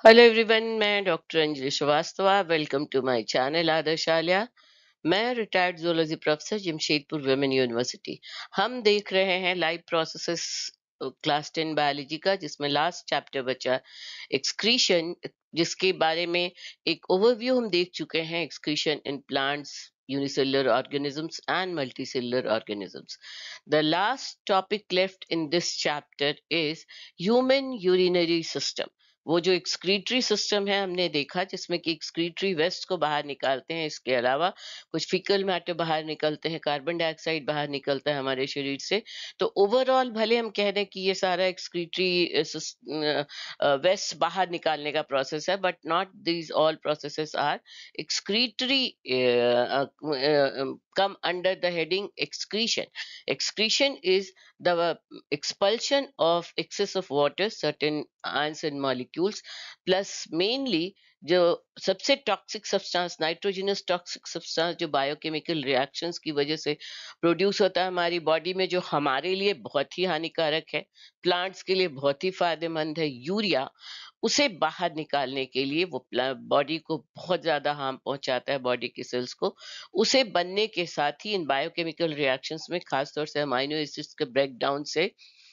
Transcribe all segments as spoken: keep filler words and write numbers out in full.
Hello everyone, मैं doctor Anjali Srivastava. Welcome to my channel Adarshalaya. मैं retired zoology professor Jamshedpur women university. हम देख रहे हैं live processes class ten biology का, जिसमें लास्ट चैप्टर बचा एक्सक्रीशन, जिसके बारे में एक ओवरव्यू हम देख चुके हैं। Excretion in plants, unicellular organisms and multicellular organisms. The last topic left in this chapter is human urinary system. वो जो एक्सक्रीटरी सिस्टम है हमने देखा, जिसमें कि एक्सक्रीटरी वेस्ट को बाहर निकालते हैं। इसके अलावा कुछ फिकल मैटर बाहर निकलते हैं, कार्बन डाइऑक्साइड बाहर निकलता है हमारे शरीर से। तो ओवरऑल भले हम कह दें कि ये सारा एक्सक्रीटरी वेस्ट बाहर निकालने का प्रोसेस है, but not these all processes are excretory uh, uh, uh, come under the heading excretion. Excretion is the uh, expulsion of excess of water, certain ions and molecules, plus mainly जो सबसे toxic substance, nitrogenous toxic substance, जो biochemical reactions की वजह से produce होता है हमारी body में, जो हमारे लिए बहुत ही हानिकारक है, प्लांट्स के लिए बहुत ही फायदेमंद है, यूरिया, उसे बाहर निकालने के लिए वो बॉडी को बहुत ज्यादा हार्म पहुंचाता है, बॉडी के सेल्स को। उसे बनने के साथ ही इन बायोकेमिकल रिएक्शंस में, खासतौर से अमाइनो एसिड्स के ब्रेक डाउन से,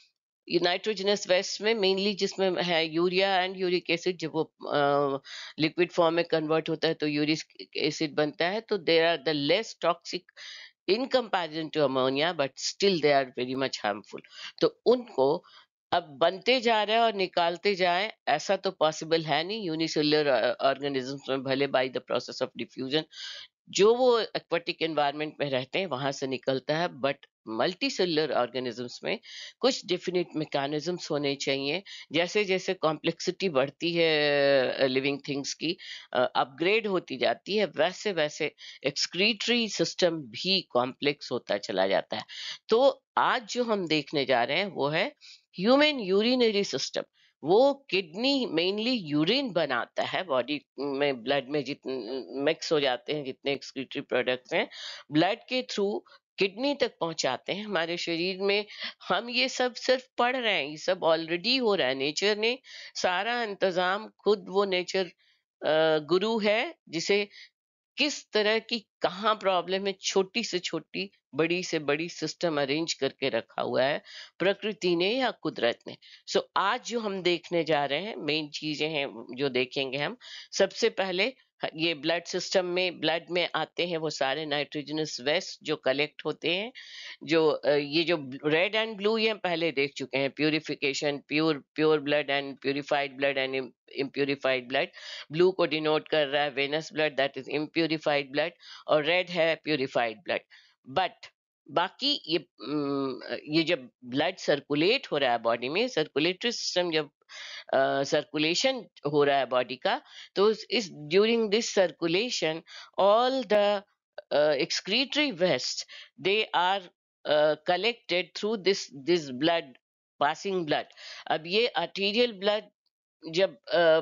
ये नाइट्रोजनस वेस्ट में मेनली जिसमें है यूरिया एंड यूरिक एसिड, जब वो लिक्विड फॉर्म में कन्वर्ट होता है तो यूरिक एसिड बनता है। तो they are the less toxic in comparison to ammonia, but still they are very much harmful. तो उनको अब बनते जा रहे हैं और निकालते जाएं, ऐसा तो पॉसिबल है नहीं। यूनिसेलुलर ऑर्गेनिजम्स में भले by the process of diffusion जो वो एक्वाटिक एनवायरनमेंट में रहते हैं वहां से निकलता है, बट मल्टी सेलुलर ऑर्गेनिजम्स में कुछ डेफिनेट मैकेनिज्म्स होने चाहिए। जैसे जैसे कॉम्प्लेक्सिटी बढ़ती है लिविंग थिंग्स की, अपग्रेड होती जाती है, वैसे वैसे एक्सक्रीटरी सिस्टम भी कॉम्प्लेक्स होता चला जाता है। तो आज जो हम देखने जा रहे हैं वो है ह्यूमन यूरिनरी सिस्टम। वो किडनी मेनली यूरिन बनाता है, बॉडी में ब्लड में जितने मिक्स हो जाते हैं, जितने एक्सक्रीटरी प्रोडक्ट्स हैं, ब्लड के थ्रू किडनी तक पहुंचाते हैं हमारे शरीर में। हम ये सब सिर्फ पढ़ रहे हैं, ये सब ऑलरेडी हो रहा है। नेचर ने सारा इंतजाम, खुद वो नेचर गुरु है, जिसे किस तरह की कहाँ प्रॉब्लम है, छोटी से छोटी, बड़ी से बड़ी सिस्टम अरेंज करके रखा हुआ है प्रकृति ने या कुदरत ने। सो so, आज जो हम देखने जा रहे हैं, मेन चीजें हैं जो देखेंगे हम। सबसे पहले ये ब्लड सिस्टम में, ब्लड में आते हैं वो सारे नाइट्रोजनस वेस्ट जो कलेक्ट होते हैं। जो ये जो रेड एंड ब्लू, ये हम पहले देख चुके हैं, purification, pure pure blood and purified blood and impurified blood. Blue को डिनोट कर रहा है venous blood, that is impurified blood, और रेड है प्यूरिफाइड ब्लड। बट बाकी ये ये जब ब्लड सर्कुलेट हो रहा है बॉडी में, सर्कुलेटरी सिस्टम जब सर्कुलेशन uh, हो रहा है बॉडी का, तो इस during this circulation all the excretory waste, they are uh, collected through this this blood, passing blood. अब ये arterial blood जब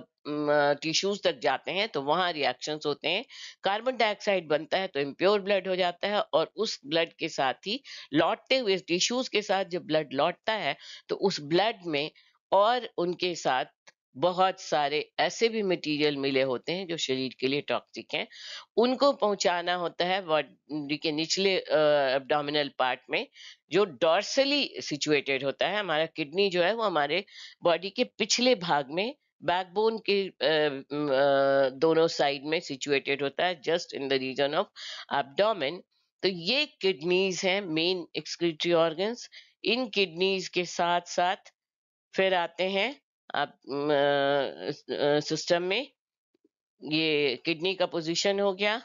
टिश्यूज तक जाते हैं तो वहां रिएक्शंस होते हैं, कार्बन डाइऑक्साइड बनता है तो इम्प्योर ब्लड हो जाता है, और उस ब्लड के साथ ही लौटते हुए टिश्यूज के साथ जब ब्लड लौटता है तो उस ब्लड में और उनके साथ बहुत सारे ऐसे भी मटेरियल मिले होते हैं जो शरीर के लिए टॉक्सिक हैं। उनको पहुंचाना होता है बॉडी के निचले एब्डोमिनल पार्ट में, जो डॉर्सली सिचुएटेड होता है। हमारा किडनी जो है वो हमारे बॉडी के पिछले भाग में, बैकबोन के uh, uh, दोनों साइड में सिचुएटेड होता है, just in the region of abdomen. तो ये किडनीज हैं मेन एक्सक्रीटरी ऑर्गन्स। इन किडनीज के साथ साथ फिर आते हैं आप सिस्टम में, ये किडनी का पोजीशन हो गया।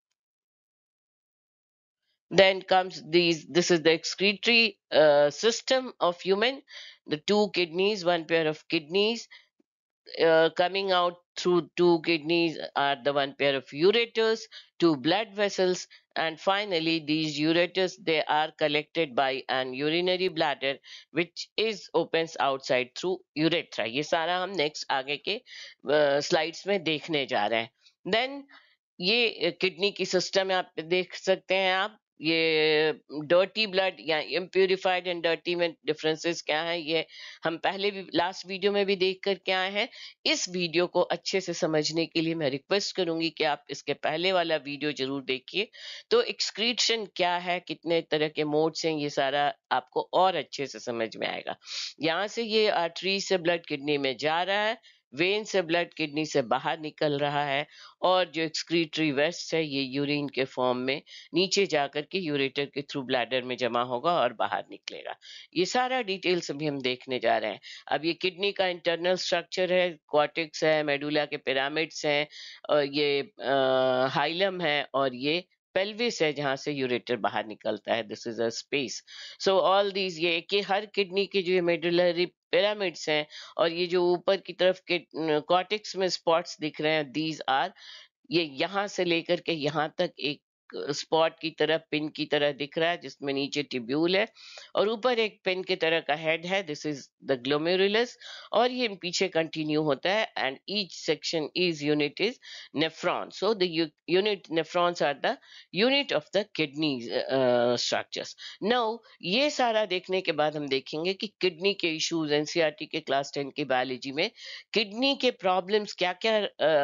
Then comes these, this is the excretory uh, system of human, the two kidneys, one pair of kidneys, uh, coming out through two kidneys are the one pair of ureters, two blood vessels, and finally these ureters, they are collected by an urinary bladder which is opens outside through urethra. ये सारा हम next आगे के uh, slides में देखने जा रहे हैं। Then ये किडनी की सिस्टम आप देख सकते हैं आप, ये डर्टी ब्लड या इम्प्यूरिफाइड एंड डर्टी में डिफरेंसेस क्या है, ये हम पहले भी लास्ट वीडियो में भी देख कर के आए हैं। इस वीडियो को अच्छे से समझने के लिए मैं रिक्वेस्ट करूंगी कि आप इसके पहले वाला वीडियो जरूर देखिए। तो एक्सक्रीशन क्या है, कितने तरह के मोड्स हैं, ये सारा आपको और अच्छे से समझ में आएगा। यहाँ से ये आर्टरी से ब्लड किडनी में जा रहा है, वेन से ब्लड किडनी से बाहर निकल रहा है, और जो एक्सक्रीटरी वेस्ट है ये यूरिन के फॉर्म में नीचे जाकर के यूरेटर के थ्रू ब्लैडर में जमा होगा और बाहर निकलेगा। ये सारा डिटेल्स अभी हम देखने जा रहे हैं। अब ये किडनी का इंटरनल स्ट्रक्चर है, क्वार्टिक्स है, मेडुला के पिरामिड्स हैं, और ये हाइलम है, और ये पेल्विस है जहां से यूरेटर बाहर निकलता है। This is a space. So all these, ये कि हर किडनी के जो मेडुलरी पिरामिड्स हैं और ये जो ऊपर की तरफ के कॉर्टेक्स में स्पॉट्स दिख रहे हैं, दीज आर, ये यहाँ से लेकर के यहाँ तक एक स्पॉट की तरह, पिन की तरह दिख रहा है, जिसमें नीचे ट्यूब्यूल है और ऊपर एक पिन की तरह का हेड है। दिस इज द ग्लोमेरुलस, और ये पीछे कंटिन्यू होता है, and each section is unit is nephron. So the unit nephrons are the unit of the kidney structures. Now ये सारा देखने के बाद हम देखेंगे कि किडनी के इश्यूज, एनसीईआरटी के क्लास टेन की बायोलॉजी में किडनी के प्रॉब्लम्स क्या क्या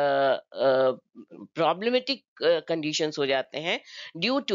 प्रॉब्लमेटिक कंडीशंस हो जाते हैं ड्यू टू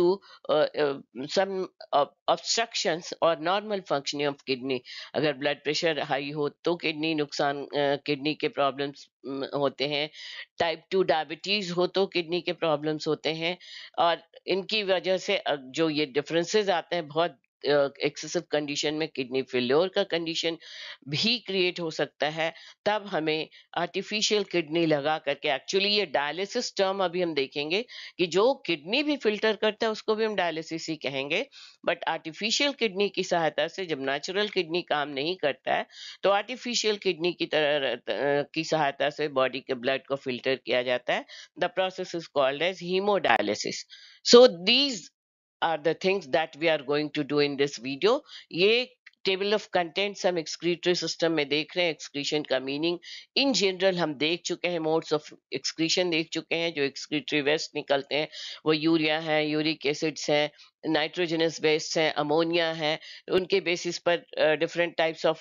सम ऑब्स्ट्रक्शंस और नॉर्मल फंक्शनिंग ऑफ किडनी। अगर ब्लड प्रेशर हाई हो तो किडनी नुकसान, किडनी के प्रॉब्लम्स होते हैं। टाइप टू डायबिटीज हो तो किडनी के प्रॉब्लम्स होते हैं, और इनकी वजह से अ, जो ये डिफरेंसेस आते हैं, बहुत एक्सेसिव कंडीशन में किडनी फेल्योर का कंडीशन भी क्रिएट हो सकता है। तब हमें आर्टिफिशियल किडनी लगा करके, एक्चुअली ये डायलिसिस टर्म अभी हम देखेंगे कि जो किडनी भी फिल्टर करता है उसको भी हम डायलिसिस ही कहेंगे, बट आर्टिफिशियल किडनी की सहायता से, जब नेचुरल किडनी काम नहीं करता है तो आर्टिफिशियल किडनी की तरह अ, की सहायता से बॉडी के ब्लड को फिल्टर किया जाता है। The process is called as hemodialysis. So these are the things that we are going to do in this video. ये टेबल ऑफ कंटेंट्स हम एक्सक्रीटरी सिस्टम में देख रहे हैं। एक्सक्रीशन का मीनिंग इन जनरल हम देख चुके हैं, मोड्स ऑफ एक्सक्रीशन देख चुके हैं। जो एक्सक्रीटरी वेस्ट निकलते हैं वो यूरिया है, यूरिक एसिड्स हैं, नाइट्रोजनस वेस्ट हैं, अमोनिया है। उनके बेसिस पर different types of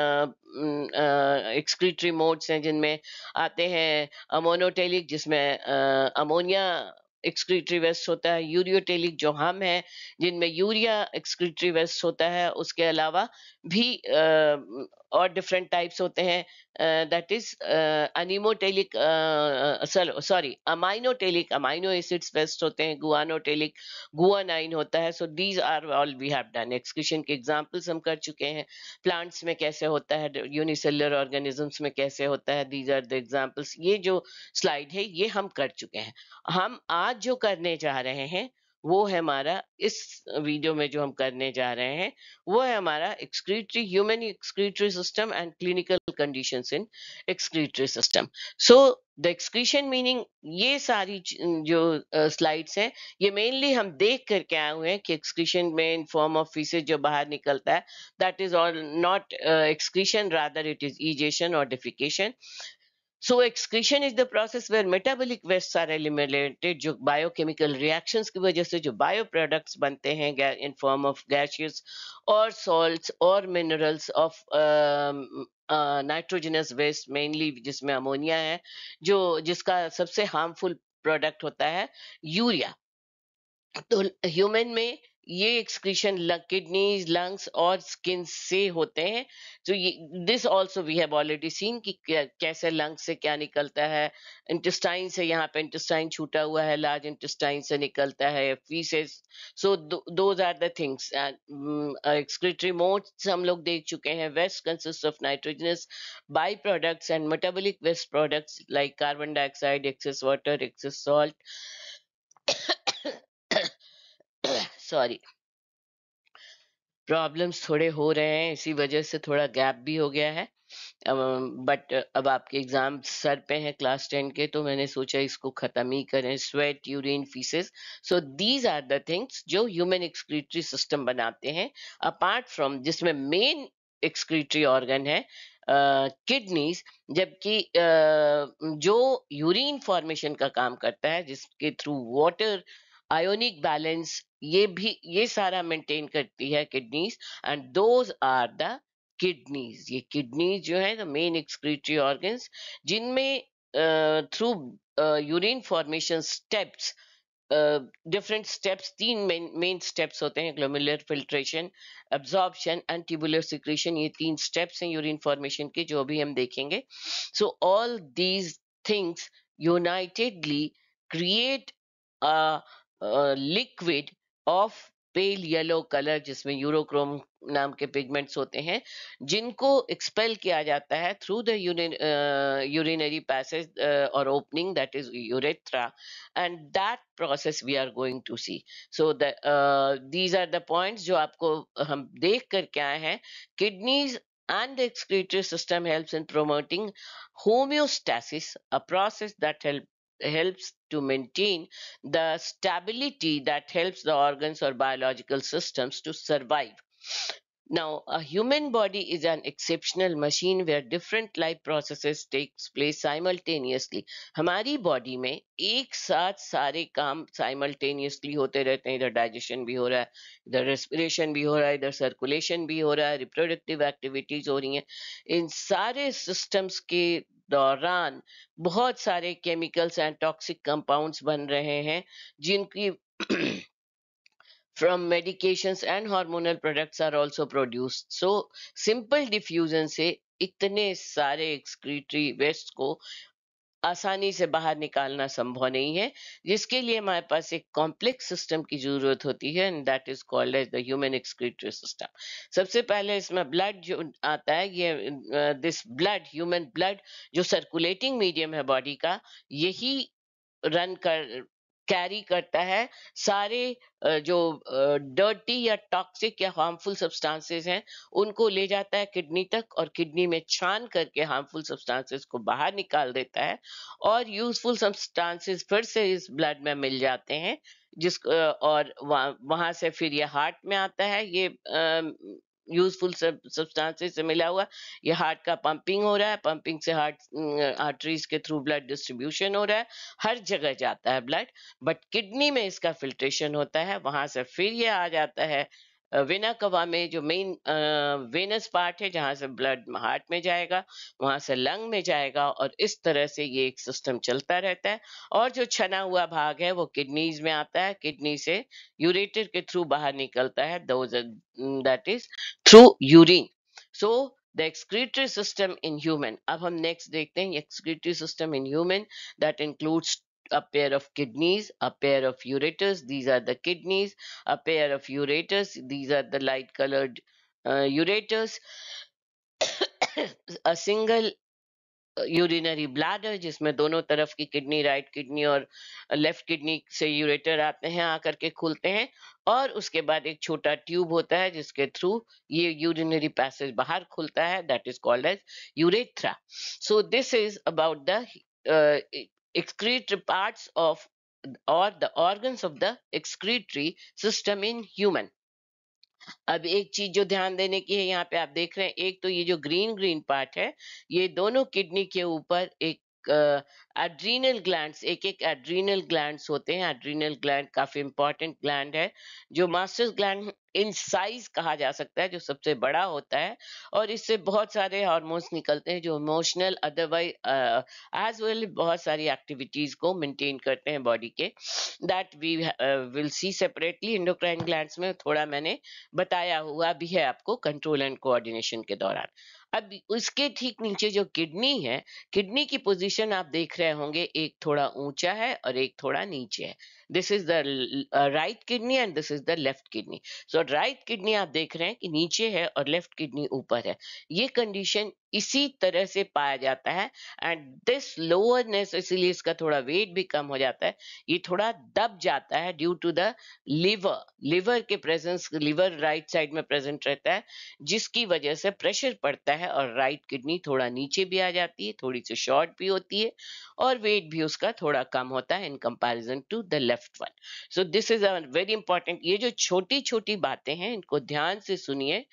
excretory modes हैं, जिनमें आते हैं अमोनोटेलिक, जिसमें अमोनिया एक्सक्रीटरी वेस्ट होता है, यूरियोटेलिक जो हम है जिनमें यूरिया एक्सक्रीटरी वेस्ट होता है। उसके अलावा भी अ, और डिफरेंट टाइप्स होते हैं, that is animotelic, sorry aminotelic, amino acids waste होते हैं, गुआनोटेलिक, गुआनाइन होता है। So these are all we have done. Excretion के एग्जांपल्स हम कर चुके हैं। प्लांट्स में कैसे होता है, यूनिसेलुलर ऑर्गेनिजम्स में कैसे होता है, दीज आर द एग्जांपल्स। ये जो स्लाइड है ये हम कर चुके हैं। हम आज जो करने जा रहे हैं वो है हमारा, इस वीडियो में जो हम करने जा रहे हैं वो है हमारा excretory, human excretory system and clinical conditions in excretory system. So the excretion meaning, ये सारी जो स्लाइड्स हैं ये मेनली हम देख करके आए हुए हैं कि एक्सक्रीशन में इन फॉर्म ऑफ फीसेज जो बाहर निकलता है, that is all not excretion, rather it is egestion और defecation. So excretion is the process where metabolic wastes are eliminated, जो biochemical reactions की वजह से जो bio products बनते हैं in form of gaseous or salts or minerals of um, uh, nitrogenous waste mainly, जिसमें ammonia है, जो जिसका सबसे harmful product होता है यूरिया। तो ह्यूमन में ये एक्सक्रीशन किडनीज, लंग्स और स्किन से होते हैं। तो ये this also we have already seen कि कै- कैसे लंग से क्या निकलता है, इंटेस्टाइन से, यहाँ पे इंटेस्टाइन छूटा हुआ है, लार्ज इंटेस्टाइन से निकलता है faeces. So those are the things. Excretory modes हम लोग देख चुके हैं। Waste consist of nitrogenous by products and metabolic waste products like carbon dioxide, excess water, excess salt. Sorry, problems थोड़े हो रहे हैं, इसी वजह से थोड़ा गैप भी हो गया है। बट अब आपके एग्जाम सर पे हैं क्लास टेन के, तो मैंने सोचा इसको खत्म ही करें। Sweat, urine, faeces, so these are the things जो ह्यूमन एक्सक्रीटरी सिस्टम बनाते हैं। अपार्ट फ्रॉम, जिसमें मेन एक्सक्रीटरी ऑर्गन है किडनीज, जबकि uh, जो यूरिन फॉर्मेशन का काम करता है, जिसके थ्रू वाटर आयोनिक बैलेंस, ये भी ये सारा मेंटेन करती है kidneys, and those are the kidneys. ये किडनीज जो है द मेन एक्सक्रीटरी ऑर्गन्स, जिनमें through urine formation steps, different steps, तीन मेन मेन स्टेप्स होते हैं, glomerular filtration, absorption and tubular secretion. ये तीन स्टेप्स हैं यूरिन फॉर्मेशन के, जो भी हम देखेंगे। So all these things unitedly create a liquid of pale yellow colour, जिसमें यूरोक्रोम नाम के पिगमेंट्स होते हैं, जिनको एक्सपेल किया जाता है थ्रू द यूरिनरी पैसेज और opening, that is urethra, and that process we are going to see. So the uh, these are the points जो आपको हम देख कर के आए हैं। Kidneys and the excretory system helps in promoting homeostasis, a process that help helps to maintain the stability that helps the organs or biological systems to survive. Now, a human body is an exceptional machine where different life processes takes place simultaneously. हमारी body में एक साथ सारे काम simultaneously होते रहते हैं। इधर डाइजेशन भी हो रहा है, इधर रेस्पिरेशन भी हो रहा है, इधर सर्कुलेशन भी हो रहा है, रिप्रोडक्टिव एक्टिविटीज हो रही हैं। इन सारे सिस्टम्स के दौरान बहुत सारे केमिकल्स एंड टॉक्सिक कंपाउंड्स बन रहे हैं, जिनकी from medications and hormonal products are also produced. So simple diffusion से इतने सारे excretory waste को आसानी से बाहर निकालना संभव नहीं है, जिसके लिए हमारे पास एक कॉम्प्लेक्स सिस्टम की जरूरत होती है, and that is called as the human excretory system. सबसे पहले इसमें ब्लड जो आता है, ये दिस ब्लड, ह्यूमन ब्लड, जो सर्कुलेटिंग मीडियम है बॉडी का, यही रन कर कैरी करता है सारे जो डर्टी या टॉक्सिक या हार्मफुल सब्सटेंसेस हैं, उनको ले जाता है किडनी तक, और किडनी में छान करके हार्मफुल सब्सटेंसेस को बाहर निकाल देता है, और यूजफुल सब्सटेंसेस फिर से इस ब्लड में मिल जाते हैं, जिस और वहां से फिर ये हार्ट में आता है। ये यूजफुल सब्सटेंसेस से मिला हुआ ये हार्ट का पंपिंग हो रहा है, पंपिंग से हार्ट आर्टरीज के थ्रू ब्लड डिस्ट्रीब्यूशन हो रहा है, हर जगह जाता है ब्लड। बट किडनी में इसका फिल्ट्रेशन होता है, वहां से फिर ये आ जाता है वेना कवा में, जो मेन वेनस पार्ट है, जहां से ब्लड हार्ट में जाएगा, वहां से लंग में जाएगा, और इस तरह से ये एक सिस्टम चलता रहता है। और जो छना हुआ भाग है वो किडनीज में आता है, किडनी से यूरेटर के थ्रू बाहर निकलता है, that is through urine. So the excretory system in human, अब हम नेक्स्ट देखते हैं excretory system in human, that includes a pair of kidneys, a pair of ureters, these are the kidneys, a pair of ureters, these are the light colored uh, ureters, a single urinary bladder, जिसमें दोनों तरफ की kidney, right kidney और left kidney से ureter आते हैं, आकर के खुलते हैं, और उसके बाद एक छोटा ट्यूब होता है जिसके थ्रू ये यूरिनरी पैसेज बाहर खुलता है, that is called as urethra. So this is about the excretory parts of or the organs of the excretory system in human. अब एक चीज जो ध्यान देने की है, यहाँ पे आप देख रहे हैं, एक तो ये जो ग्रीन ग्रीन पार्ट है, ये दोनों किडनी के ऊपर एक एड्रीनल ग्लैंड्स, एक एक एड्रीनल ग्लैंड्स होते हैं। एड्रीनल ग्लैंड काफी इंपॉर्टेंट ग्लैंड है, जो मास्टर्स ग्लैंड इन साइज कहा जा सकता है, जो सबसे बड़ा होता है, और इससे बहुत सारे हार्मोन्स निकलते हैं जो इमोशनल, अदरवाइज एज वेल बहुत सारी एक्टिविटीज को मेंटेन करते हैं बॉडी के, that we will see separately. Endocrine glands में थोड़ा मैंने बताया हुआ भी है आपको कंट्रोल एंड कोऑर्डिनेशन के दौरान। अब उसके ठीक नीचे जो किडनी है, किडनी की पोजीशन आप देख रहे होंगे, एक थोड़ा ऊंचा है और एक थोड़ा नीचे है। This is the right kidney and this is the left kidney. So right kidney आप देख रहे हैं कि नीचे है और लेफ्ट किडनी ऊपर है। ये कंडीशन इसी तरह से पाया जाता है, एंड दिस लोअरनेस, इसीलिए इसका थोड़ा वेट भी कम हो जाता है, ये थोड़ा दब जाता है due to the liver. Liver के प्रेजेंस, लिवर राइट साइड में प्रेजेंट रहता है, जिसकी वजह से प्रेशर पड़ता है और राइट किडनी थोड़ा नीचे भी आ जाती है, थोड़ी सी शॉर्ट भी होती है, और वेट भी उसका थोड़ा कम होता है in comparison to the left one. So this is a very important. ये जो छोटी छोटी बातें हैं, इनको ध्यान से सुनिए,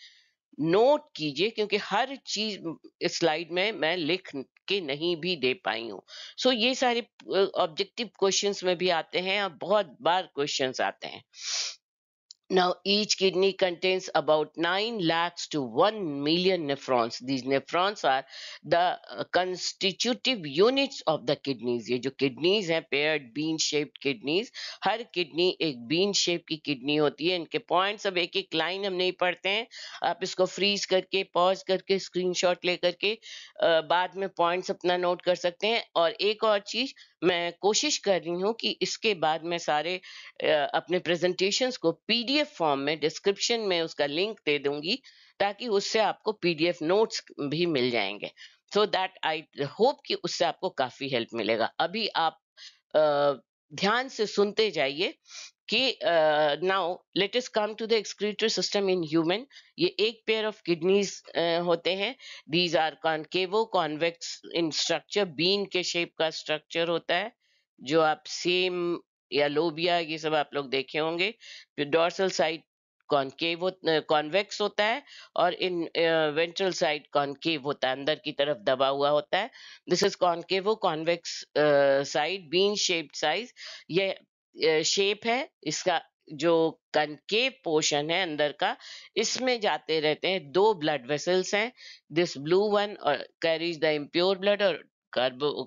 नोट कीजिए, क्योंकि हर चीज इस स्लाइड में मैं लिख के नहीं भी दे पाई हूँ। सो so, ये सारे ऑब्जेक्टिव क्वेश्चंस में भी आते हैं और बहुत बार क्वेश्चंस आते हैं। Now, each kidney contains about nine lakhs to one million nephrons. These nephrons are the uh, constitutive units of the kidneys. ये जो kidneys हैं, paired bean shaped kidneys, हर kidney एक bean shape की kidney होती है। इनके points अब एक एक line हम नहीं पढ़ते हैं, आप इसको freeze करके, pause करके, screenshot ले करके uh, बाद में points अपना note कर सकते हैं। और एक और चीज मैं कोशिश कर रही हूँ कि इसके बाद मैं सारे अपने प्रेजेंटेशंस को पीडीएफ फॉर्म में डिस्क्रिप्शन में उसका लिंक दे दूंगी, ताकि उससे आपको पीडीएफ नोट्स भी मिल जाएंगे। सो दैट आई होप कि उससे आपको काफी हेल्प मिलेगा। अभी आप uh, ध्यान से सुनते जाइए कि now let us come to the excretory system in human. ये एक पेयर ऑफ किडनीज होते हैं। These are concavo convex in structure, bean के शेप का स्ट्रक्चर होता है, जो आप सेम या लोबिया ये सब आप लोग देखे होंगे। डोर्सल साइड कॉन्केव कॉन्वेक्स होता है और इन वेंट्रल साइड कॉन्केव होता है, अंदर की तरफ दबा हुआ होता है। This is concavo convex side, bean shaped size. ये शेप है इसका। जो कनकेव पोर्शन है अंदर का, इसमें जाते रहते हैं दो ब्लड वेसल्स हैं। दिस ब्लू वन और कैरीज द इम्प्योर ब्लड और कार्बो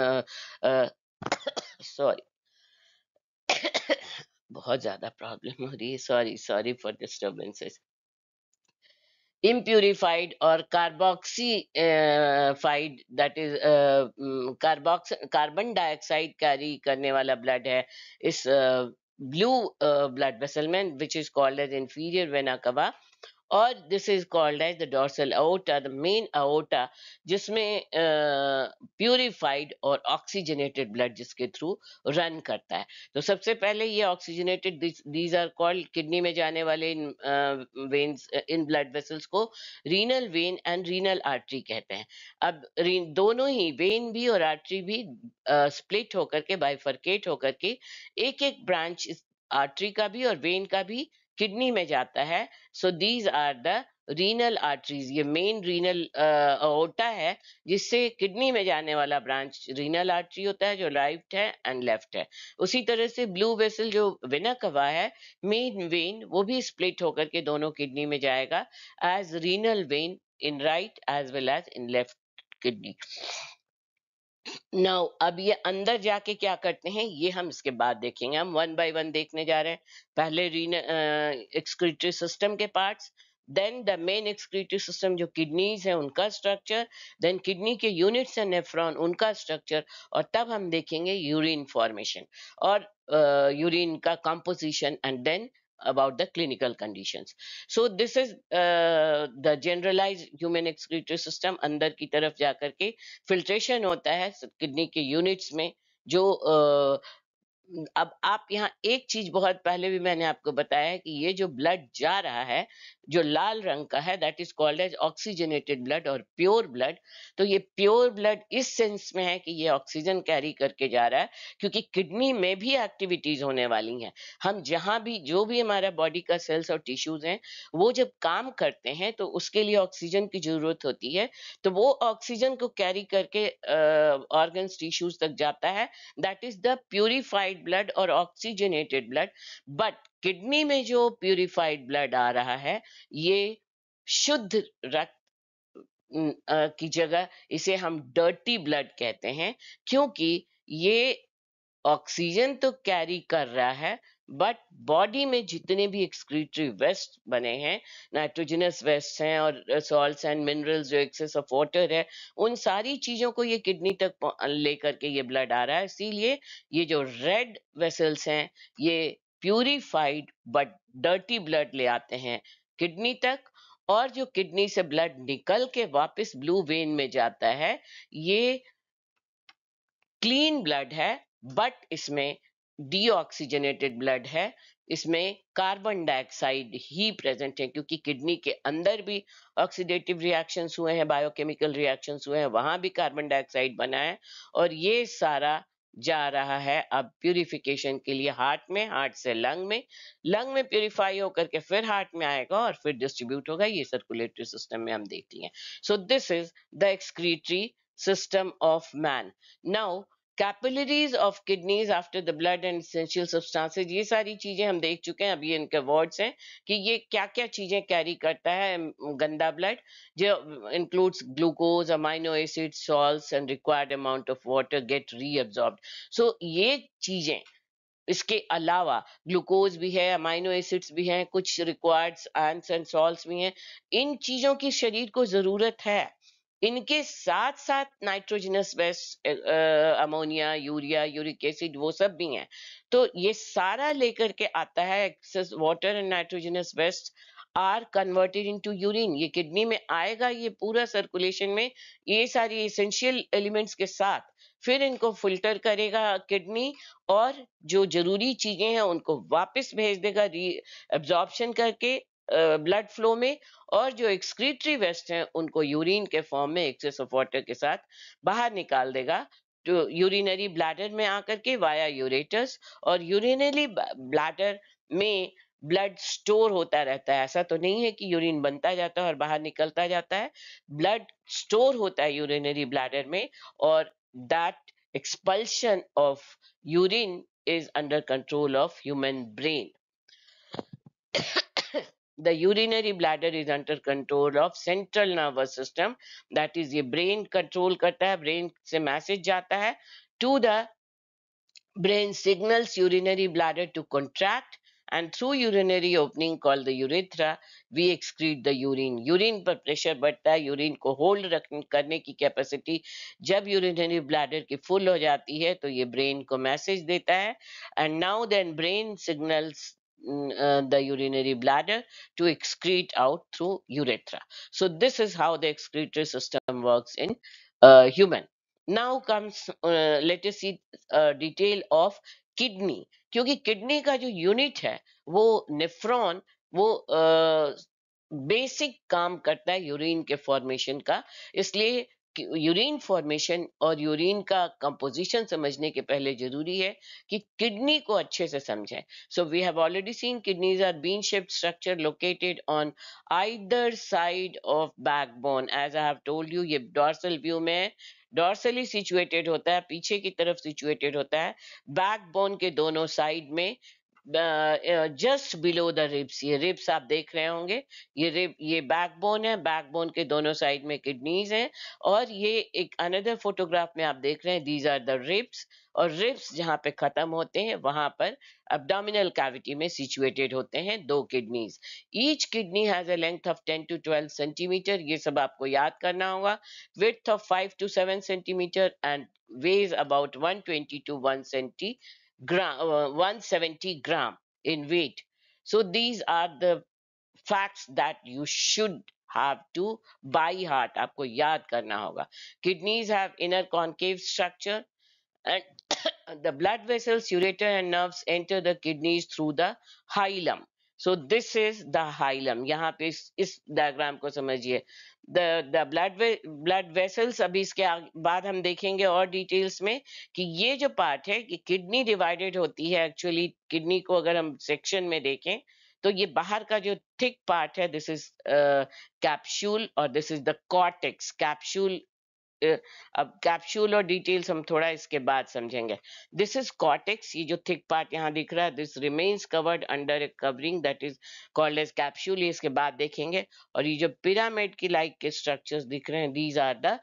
सॉरी बहुत ज्यादा प्रॉब्लम हो रही है, sorry sorry for disturbances. impurified or carboxyfied, that is uh, carbox carbon dioxide carry करने वाला ब्लड है इस ब्लू ब्लड वेसल में, which is called as inferior vena cava. और this is called as the dorsal aorta, the main aorta, जिसमें purified uh, और oxygenated blood जिसके through run करता है। तो सबसे पहले ये oxygenated, these are called, kidney में जाने वाले इन वेन्स, इन ब्लड वेसल्स को renal vein and renal artery कहते हैं। अब दोनों ही वेन भी और आर्टरी भी स्प्लिट uh, होकर के, बाइफरकेट होकर के, एक एक ब्रांच आर्टरी का भी और वेन का भी किडनी में जाता है। So these are the renal arteries. ये मेन रीनल अओर्टा है, जिससे किडनी में जाने वाला ब्रांच रीनल आर्टरी होता है, जो राइट है एंड लेफ्ट है। उसी तरह से ब्लू वेसल जो वेना कवा है, मेन वेन, वो भी स्प्लिट होकर के दोनों किडनी में जाएगा as renal vein in right as well as in left kidney. Now अब ये अंदर जाके क्या करते हैं, ये हम इसके बाद देखेंगे। हम वन बाय वन देखने जा रहे हैं। पहले रीन एक्सक्रीटरी सिस्टम के parts, then the main excretory system जो किडनीज है उनका स्ट्रक्चर, देन किडनी के यूनिट्स एंड नेफ्रॉन उनका स्ट्रक्चर, और तब हम देखेंगे यूरिन फॉर्मेशन और यूरिन uh, का composition, and then about the clinical conditions. So this is uh, the generalized human excretory system। अंदर की तरफ जाकर के फिल्ट्रेशन होता है किडनी के यूनिट्स में। जो uh, अब आप यहाँ एक चीज बहुत पहले भी मैंने आपको बताया है कि ये जो ब्लड जा रहा है, जो लाल रंग का है, that is called as oxygenated blood और प्योर ब्लड। तो ये प्योर ब्लड इस सेंस में है कि ये ऑक्सीजन कैरी करके जा रहा है, क्योंकि किडनी में भी एक्टिविटीज होने वाली हैं। हम जहां भी, जो भी हमारा बॉडी का सेल्स और टिश्यूज हैं, वो जब काम करते हैं तो उसके लिए ऑक्सीजन की जरूरत होती है। तो वो ऑक्सीजन को कैरी करके ऑर्गन्स, टिश्यूज तक जाता है। That is the purified blood और ऑक्सीजनेटेड ब्लड। बट किडनी में जो प्यूरिफाइड ब्लड आ रहा है, ये शुद्ध रक्त की जगह इसे हम डर्टी ब्लड कहते हैं, क्योंकि ये ऑक्सीजन तो कैरी कर रहा है, बट बॉडी में जितने भी एक्सक्रीटरी वेस्ट बने हैं, नाइट्रोजनस वेस्ट हैं और सॉल्ट्स एंड मिनरल्स, जो एक्सेस ऑफ वाटर है, उन सारी चीजों को ये किडनी तक लेकर के ये ब्लड आ रहा है। इसीलिए ये जो रेड वेसल्स हैं, ये प्यूरिफाइड बट डर्टी ब्लड ले आते हैं किडनी तक। और जो किडनी से ब्लड निकल के वापस ब्लू वेन में जाता है, ये क्लीन ब्लड है, बट इसमें डीऑक्सीजनेटेड ब्लड है। इसमें कार्बन डाइऑक्साइड ही प्रेजेंट है, क्योंकि किडनी के अंदर भी ऑक्सीडेटिव रिएक्शंस हुए हैं, बायोकेमिकल रिएक्शंस हुए हैं, वहां भी कार्बन डाइऑक्साइड बना है। और ये सारा जा रहा है अब प्यूरिफिकेशन के लिए हार्ट में, हार्ट से लंग में, लंग में प्यूरिफाई होकर के फिर हार्ट में आएगा और फिर डिस्ट्रीब्यूट होगा। ये सर्कुलेटरी सिस्टम में हम देख लिए। So this is the excretory system of man. Now, capillaries of kidneys after the blood and essential substances, ये सारी चीजें हम देख चुके हैं। अभी इनके वर्ड्स हैं कि ये क्या क्या चीजें कैरी करता है गंदा ब्लड, जो includes glucose, amino acids, salts and required amount of water get reabsorbed. So ये चीजें, इसके अलावा ग्लूकोज भी है, अमाइनो एसिड्स भी हैं, कुछ रिक्वायर्ड आयंस एंड सॉल्ट्स भी हैं। इन चीजों की शरीर को जरूरत है। इनके साथ साथ nitrogenous waste, ammonia, urea, uric acid, वो सब भी हैं। तो ये सारा लेकर के आता है। Excess water and nitrogenous waste are converted into urine. ये किडनी में आएगा, ये पूरा सर्कुलेशन में ये सारी एसेंशियल एलिमेंट्स के साथ, फिर इनको फिल्टर करेगा किडनी और जो जरूरी चीजें हैं उनको वापस भेज देगा री एब्जॉर्प्शन करके ब्लड फ्लो में, और जो एक्सक्रीटरी वेस्ट हैं उनको यूरिन के फॉर्म में एक्सेस ऑफ वाटर के साथ बाहर निकाल देगा, जो यूरिनरी ब्लैडर में आकर के वाया यूरेटस। और यूरिनरी ब्लैडर में ब्लड स्टोर होता रहता है। ऐसा तो नहीं है कि यूरिन बनता जाता है और बाहर निकलता जाता है। ब्लड स्टोर होता है यूरिनरी ब्लैडर में, और that expulsion of urine is under control of human brain. The urinary bladder is under control of central nervous system, that is ये brain control करता है, brain से message जाता है to the brain, signals urinary bladder to contract, and through urinary opening called the urethra we excrete the urine. Urine पर pressure बढ़ता है, urine को होल्ड रखने करने की कैपेसिटी जब यूरिनरी ब्लैडर की फुल हो जाती है तो ये ब्रेन को मैसेज देता है, and now then brain signals the urinary bladder to excrete out through urethra. So this is how the excretory system works in uh, human. Now comes uh, let us see uh, detail of kidney. क्योंकि kidney का जो unit है वो nephron, वो basic uh, काम करता है urine के फॉर्मेशन का। इसलिए यूरिन फॉर्मेशन और यूरिन का कंपोजिशन समझने के पहले जरूरी है कि किडनी को अच्छे से समझें। So we have already seen kidneys are bean shaped structure located on either side of backbone. As I have told you, ये डॉर्सल व्यू में डॉर्सली सिचुएटेड होता है, पीछे की तरफ सिचुएटेड होता है, बैकबोन के दोनों साइड में, जस्ट बिलो द रिब्स। ये रिब्स आप देख रहे होंगे, ये रिब, ये बैकबोन है, बैकबोन के दोनों साइड में किडनीज हैं। और ये एक अनदर फोटोग्राफ में आप देख रहे हैं, दीज आर द रिब्स, और रिब्स जहाँ पे खत्म होते हैं वहां पर abdominal cavity में situated होते हैं दो kidneys. Each kidney has a length of ten to twelve centimetre, ये सब आपको याद करना होगा। width of five to seven centimeter and weighs about one twenty to one seventy gram, uh, one seventy gram in weight. So these are the facts that you should have to by heart, आपको याद करना होगा। Kidneys have inner concave structure, and the blood vessels, ureter and nerves enter the kidneys through the hilum. So this is the hilum. यहाँ पे इस इस diagram को समझिए। the the blood blood vessels, अभी इसके बाद हम देखेंगे और डिटेल्स में कि ये जो पार्ट है कि किडनी डिवाइडेड होती है। एक्चुअली किडनी को अगर हम सेक्शन में देखें तो ये बाहर का जो थिक पार्ट है, दिस इज कैप्सूल, और this is the cortex. Capsule, अब कैप्सूल और डिटेल्स हम थोड़ा इसके बाद समझेंगे। दिस इज कॉर्टेक्स, ये जो थिक पार्ट यहाँ दिख रहा है, this remains covered under a covering that is called as capsule, ये इसके बाद देखेंगे। और ये जो पिरामिड की लाइक के स्ट्रक्चर्स दिख रहे हैं, these are the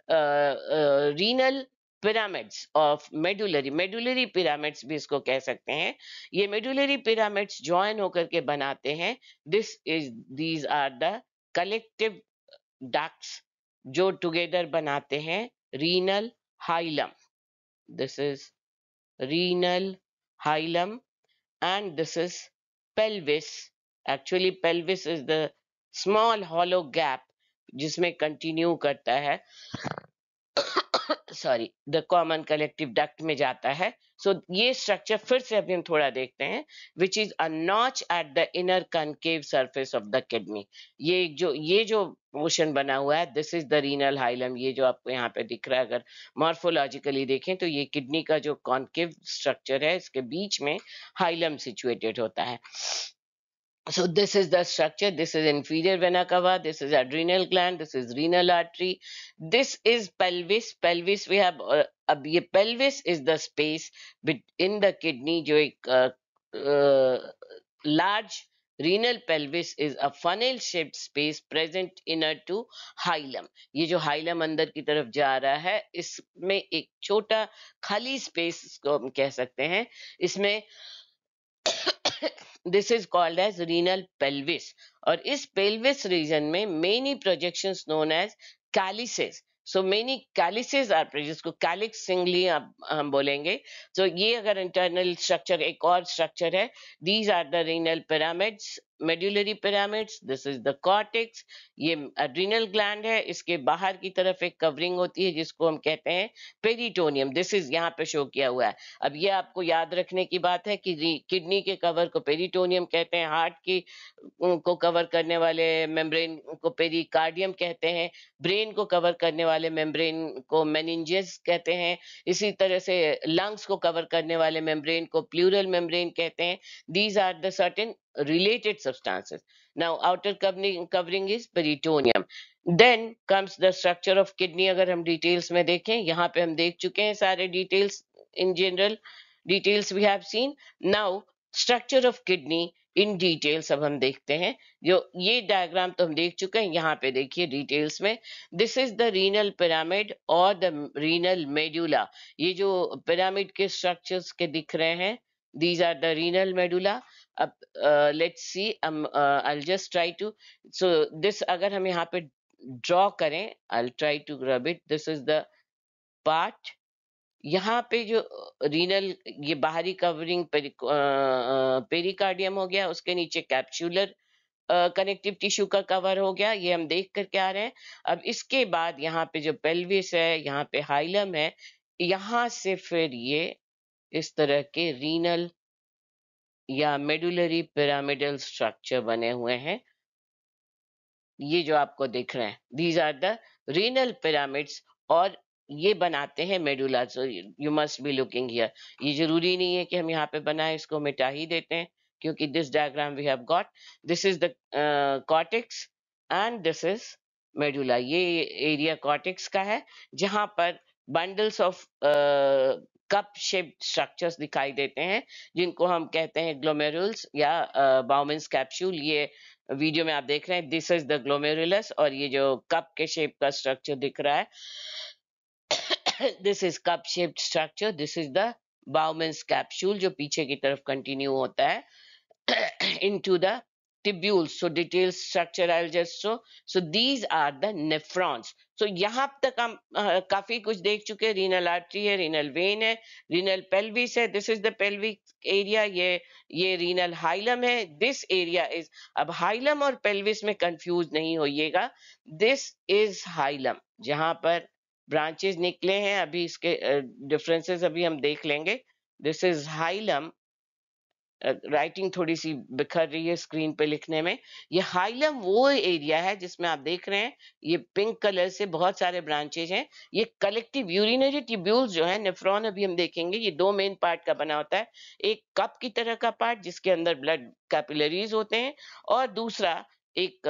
renal pyramids of medullary, medullary pyramids भी इसको कह सकते हैं। ये मेडुलरी पिरामिड्स ज्वाइन होकर के बनाते हैं, this is these are the collective ducts जो टुगेदर बनाते हैं renal hilum. This is renal hilum and this is pelvis. Actually pelvis is the small hollow gap जिसमें कंटिन्यू करता है sorry the common collective duct में जाता है। सो so, ये स्ट्रक्चर फिर से अभी हम थोड़ा देखते हैं, which is a notch at the inner concave surface of the kidney. ये जो ये जो पोर्शन बना हुआ है, this is the renal hilum. ये जो आपको यहाँ पे दिख रहा है, अगर मॉर्फोलॉजिकली देखें तो ये किडनी का जो कॉन्केव स्ट्रक्चर है, इसके बीच में हाइलम सिचुएटेड होता है। So this is the structure. This is inferior vena cava. This is adrenal gland. This is renal artery. This is pelvis. Pelvis we have. Uh, अब ये pelvis is the space in the kidney. जो एक uh, uh, large renal pelvis is a funnel shaped space present inner to hilum. ये जो hilum अंदर की तरफ जा रहा है, इसमें एक छोटा खाली स्पेस को हम कह सकते हैं। इसमें this is called as renal pelvis, और इस pelvis region में many projections known as calyces. So many calyces are present, जिसको calyx singly हम बोलेंगे। तो so ये अगर internal structure एक और structure है, these are the renal pyramids, medullary pyramids, this is the cortex, ये adrenal gland है, इसके बाहर की तरफ एक covering होती है जिसको हम कहते हैं पेरिटोनियम। दिस इज यहाँ पे शो किया हुआ है। अब ये आपको याद रखने की बात है कि किडनी के कवर को पेरिटोनियम कहते हैं, हार्ट की को कवर करने वाले मेम्ब्रेन को पेरिकार्डियम कहते हैं, ब्रेन को कवर करने वाले मेम्ब्रेन को मेनिंजेस कहते हैं, इसी तरह से लंग्स को कवर करने वाले मेम्ब्रेन को प्लूरल मेम्ब्रेन कहते हैं। These are the certain related substances. Now outer covering covering is peritoneum. Then comes the structure of kidney. अगर हम डिटेल्स में देखें, यहाँ पे हम देख चुके हैं सारे details, in general details we have seen. Now structure of kidney in details अब हम देखते हैं। जो ये डायग्राम तो हम देख चुके हैं, यहाँ पे देखिए डिटेल्स में, this is the renal pyramid और द रीनल मेडुला। ये जो पिरामिड के स्ट्रक्चर्स के दिख रहे हैं, these are the renal medulla. अब uh, let's see, um, uh, I'll just try to, so this अगर हम यहाँ पे ड्रॉ करें, I'll try to grab it. This is the part. यहाँ पे जो रीनल, ये बाहरी कवरिंग पेरिकार्डियम हो गया, उसके नीचे कैप्सुलर कनेक्टिव टिश्यू का कवर हो गया, ये हम देख करके आ रहे हैं। अब इसके बाद यहाँ पे जो पेल्विस है, यहाँ पे हाइलम है, यहाँ से फिर ये इस तरह के रीनल या मेडुलरी पिरामिडल स्ट्रक्चर बने हुए हैं। ये जो आपको दिख रहे हैं, these are the renal pyramids, और ये बनाते हैं medulla. So you must be looking here. ये जरूरी नहीं है कि हम यहाँ पे बनाए, इसको मिटा ही देते हैं, क्योंकि this diagram we have got, this is the cortex and this is medulla. ये एरिया कॉर्टेक्स का है, जहां पर bundles of cup shaped structures दिखाई देते हैं, जिनको हम कहते हैं ग्लोमेरुल्स या बाउमेंस कैप्सूल। ये वीडियो में आप देख रहे हैं, दिस इज द ग्लोमेरुलस, और ये जो कप के शेप का स्ट्रक्चर दिख रहा है, this is cup shaped structure, this is the Bowman's capsule, जो पीछे की तरफ कंटिन्यू होता है into the tubules. So detailed structure I'll just show. So these are the nephrons. So यहाँ तक हम uh, काफी कुछ देख चुके हैं। रीनल आर्टरी है, रीनल वेन है, रीनल पेल्विस है, this is the pelvic area, ये ये रीनल हाइलम है, दिस एरिया इज, अब हाइलम और पेल्विस में कंफ्यूज नहीं होइएगा, दिस इज हाइलम, जहां पर ब्रांचेस निकले हैं। अभी इसके डिफरेंसेस uh, अभी हम देख लेंगे। This is hilum, writing uh, थोड़ी सी बिखर रही है स्क्रीन पे लिखने में। ये हाइलम वो एरिया है जिसमें आप देख रहे हैं, ये पिंक कलर से बहुत सारे ब्रांचेज हैं। ये कलेक्टिव यूरिनरी ट्यूब्यूल्स जो है, नेफ्रॉन अभी हम देखेंगे, ये दो मेन पार्ट का बना होता है। एक कप की तरह का पार्ट जिसके अंदर ब्लड कैपिलरीज होते हैं, और दूसरा एक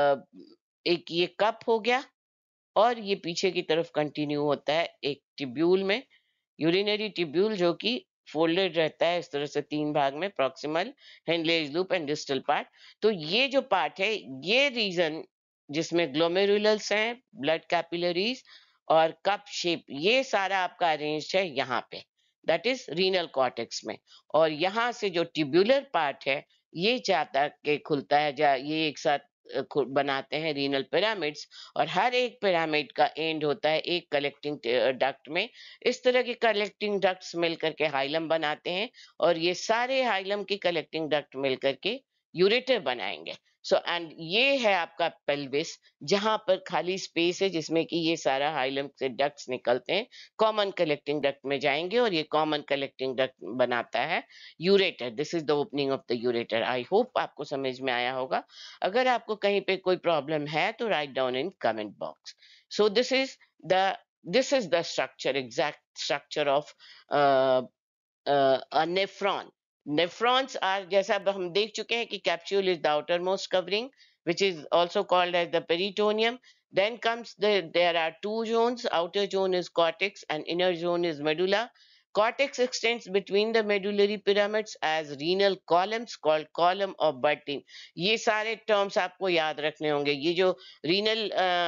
एक ये कप हो गया, और ये पीछे की तरफ कंटिन्यू होता है एक ट्यूब्यूल में, यूरिनरी ट्यूब्यूल, जो कि फोल्डेड रहता है इस तरह से तीन भाग में, proximal, Henle's loop and distal part. तो ये जो पार्ट है, ये रीजन जिसमें ग्लोमेरुलस हैं, ब्लड कैपिलरीज और कप शेप, ये सारा आपका अरेंज है यहाँ पे, दैट इज रीनल कॉर्टेक्स में। और यहाँ से जो ट्यूब्यूलर पार्ट है, ये जाता के खुलता है, जा ये एक साथ बनाते हैं रीनल पिरामिड्स, और हर एक पिरामिड का एंड होता है एक कलेक्टिंग डक्ट में। इस तरह के कलेक्टिंग डक्ट्स मिलकर के हाइलम बनाते हैं, और ये सारे हाइलम की कलेक्टिंग डक्ट मिलकर के यूरेटर बनाएंगे। सो एंड ये है आपका पेल्विस, जहां पर खाली स्पेस है जिसमें कि ये सारा हाइलम से डक्ट्स निकलते हैं, कॉमन कलेक्टिंग डक्ट में जाएंगे और ये कॉमन कलेक्टिंग डक्ट बनाता है ureter. This is the opening of the ureter. I hope आपको समझ में आया होगा। अगर आपको कहीं पे कोई प्रॉब्लम है तो write down in comment box. So this is the this is the structure, exact structure of uh, uh, a nephron. Nephrons are, जैसा अब हम देख चुके हैं कि capsule is the outermost covering, which is also called as the peritoneum. Then comes the, there are two zones. Outer zone is cortex and inner zone is medulla. Cortex extends between the medullary pyramids as renal columns called column of Buttin. ये सारे terms आपको याद रखने होंगे। ये जो renal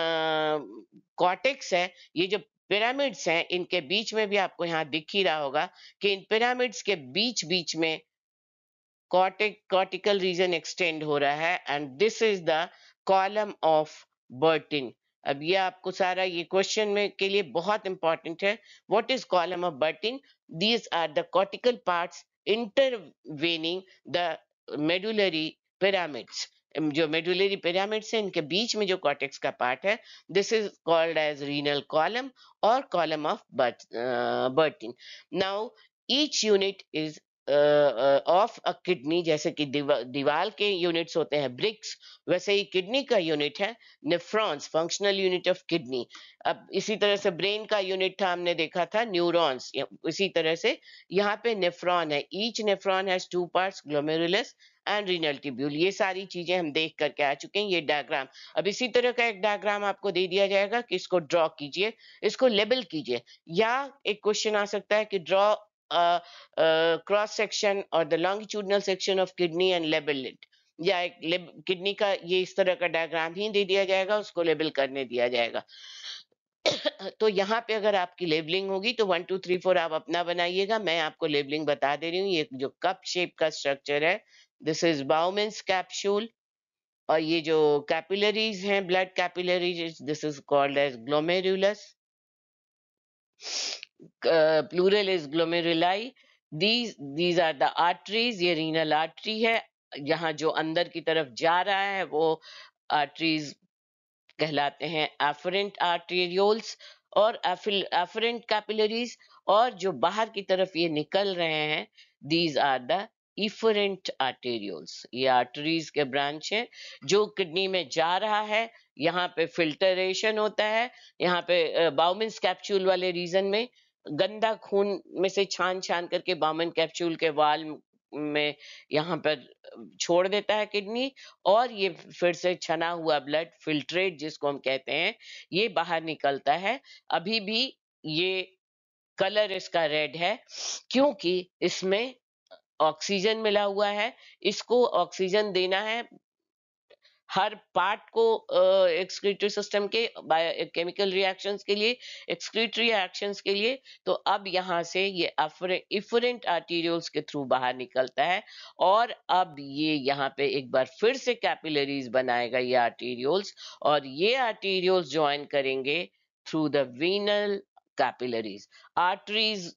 cortex है, ये जो पिरामिड्स हैं, इनके बीच में भी आपको यहाँ दिख ही रहा होगा कि इन पिरामिड्स के बीच बीच में कॉर्टिक कॉर्टिकल रीजन एक्सटेंड हो रहा है and this is the column of Bertin. अब ये आपको सारा ये क्वेश्चन में के लिए बहुत इंपॉर्टेंट है। What is column of Bertin? These are the cortical parts intervening the medullary pyramids. जो मेडुलरी पिरामिड्स हैं, इनके बीच में जो कॉर्टेक्स का पार्ट है, this is called as renal column और column of Bertin. Now each unit is of a kidney, जैसे कि दीवा, दीवार के यूनिट्स होते हैं ब्रिक्स, वैसे ही किडनी का यूनिट है nephrons, functional unit of kidney. अब इसी तरह से ब्रेन का यूनिट था, हमने देखा था न्यूरॉन्स। इसी तरह से यहाँ पे नेफ्रॉन है। Each nephron has two parts, glomerulus and renal tubule. ये सारी चीजें हम देख करके आ चुके हैं। ये डायग्राम, अब इसी तरह का एक डायग्राम आपको दे दिया जाएगा कि इसको ड्रॉ कीजिए, इसको लेबल कीजिए, या एक क्वेश्चन आ सकता है कि draw uh, uh, cross section or the longitudinal section of kidney and label it। या एक किडनी का ये इस तरह का डायग्राम ही दे दिया जाएगा, उसको लेबल करने दिया जाएगा। तो यहाँ पे अगर आपकी लेबलिंग होगी तो वन टू थ्री फोर आप अपना बनाइएगा, मैं आपको लेबलिंग बता दे रही हूँ। ये जो कप शेप का स्ट्रक्चर है, दिस इज बाउमेंस कैप्सूल, और ये जो कैपिलरीज हैं, blood capillaries, this is called as glomerulus, plural is glomeruli. these these are the arteries। ये रीनल आर्टरी है, यहाँ जो अंदर की तरफ जा रहा है वो आर्टरीज कहलाते हैं एफरेंट आर्टेरियोल्स और एफरेंट कैपिलरीज, और जो बाहर की तरफ ये निकल रहे हैं, these are the efferent arterioles. ये आर्टरीज के ब्रांच हैं जो किडनी में जा रहा है। यहाँ पे फिल्टरेशन होता है, यहाँ पे बाउमेंस कैप्सूल वाले रीजन में गंदा खून में से छान छान करके बाउमेन कैप्सूल के वाल में यहाँ पर छोड़ देता है किडनी, और ये फिर से छना हुआ ब्लड फिल्ट्रेट जिसको हम कहते हैं, ये बाहर निकलता है। अभी भी ये कलर इसका रेड है क्योंकि इसमें ऑक्सीजन मिला हुआ है। इसको ऑक्सीजन देना है हर पार्ट को एक्सक्रीटरी सिस्टम के केमिकल रिएक्शंस के लिए, एक्सक्रीटरी रिएक्शंस के लिए। तो अब यहाँ से ये इफरेंट आर्टेरियोल्स के थ्रू बाहर निकलता है, और अब ये यहाँ पे एक बार फिर से कैपिलरीज बनाएगा ये आर्टेरियोल्स, और ये आर्टेरियोल्स ज्वाइन करेंगे through the venal capillaries. Arteries,